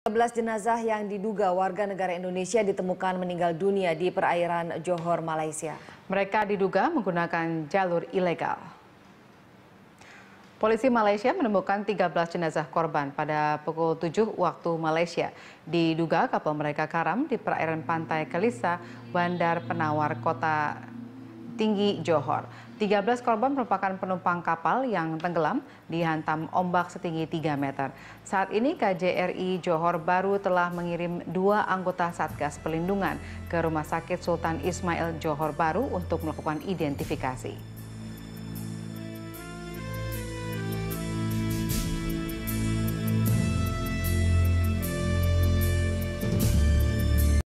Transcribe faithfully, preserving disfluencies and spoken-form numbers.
tiga belas jenazah yang diduga warga negara Indonesia ditemukan meninggal dunia di perairan Johor, Malaysia. Mereka diduga menggunakan jalur ilegal. Polisi Malaysia menemukan tiga belas jenazah korban pada pukul tujuh waktu Malaysia. Diduga kapal mereka karam di perairan pantai Kelisa, Bandar Penawar, Kota Tinggi, Johor. tiga belas korban merupakan penumpang kapal yang tenggelam dihantam ombak setinggi tiga meter. Saat ini K J R I Johor Bahru telah mengirim dua anggota Satgas Pelindungan ke Rumah Sakit Sultan Ismail Johor Bahru untuk melakukan identifikasi.